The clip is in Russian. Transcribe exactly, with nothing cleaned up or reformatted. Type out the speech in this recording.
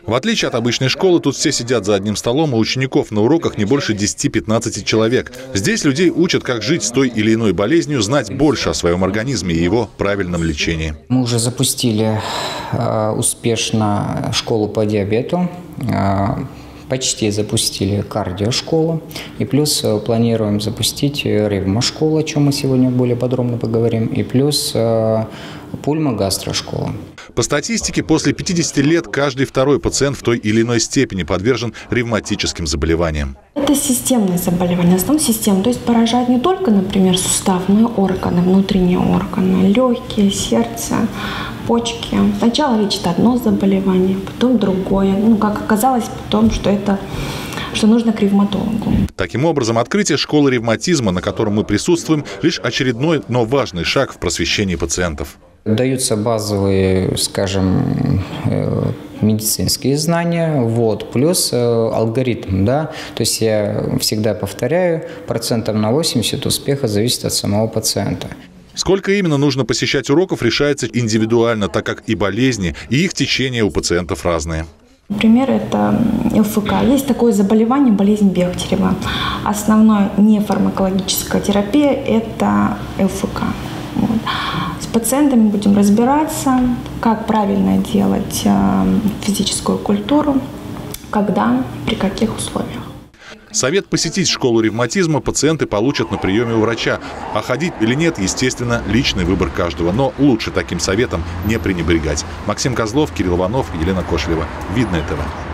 В отличие от обычной школы, тут все сидят за одним столом, а учеников на уроках не больше десяти-пятнадцати человек. Здесь людей учат, как жить с той или иной болезнью, знать больше о своем организме и его правильном лечении. Мы уже запустили э, успешно школу по диабету. Э, Почти запустили кардиошколу. И плюс планируем запустить ревмошколу, о чем мы сегодня более подробно поговорим. И плюс э, пульмо-гастрошкола. По статистике, после пятидесяти лет каждый второй пациент в той или иной степени подвержен ревматическим заболеваниям. Это системное заболевание, в основном системное. То есть поражает не только, например, суставные органы, внутренние органы, легкие, сердце, почки. Сначала речь идет одно заболевание, потом другое. Ну, как оказалось потом, что это что нужно к ревматологу. Таким образом, открытие школы ревматизма, на котором мы присутствуем, лишь очередной, но важный шаг в просвещении пациентов. Даются базовые, скажем, медицинские знания, вот, плюс алгоритм, да, то есть я всегда повторяю, процентов на восемьдесят успеха зависит от самого пациента. Сколько именно нужно посещать уроков, решается индивидуально, так как и болезни, и их течение у пациентов разные. Например, это ЛФК. Есть такое заболевание, болезнь Бехтерева. Основная нефармакологическая терапия – это ЛФК. Вот. С пациентами будем разбираться, как правильно делать физическую культуру, когда, при каких условиях. Совет посетить школу ревматизма пациенты получат на приеме у врача. А ходить или нет, естественно, личный выбор каждого. Но лучше таким советом не пренебрегать. Максим Козлов, Кирилл Иванов, Елена Кошлева. Видное ТВ.